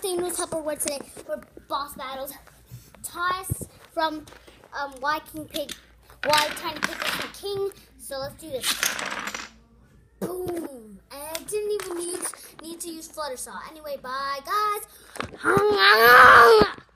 Daniel's Helper Word today for boss battles. Toss from Why Tiny Pig is the King. So let's do this. Boom! And I didn't even need to use Flutter Saw. Anyway, bye guys.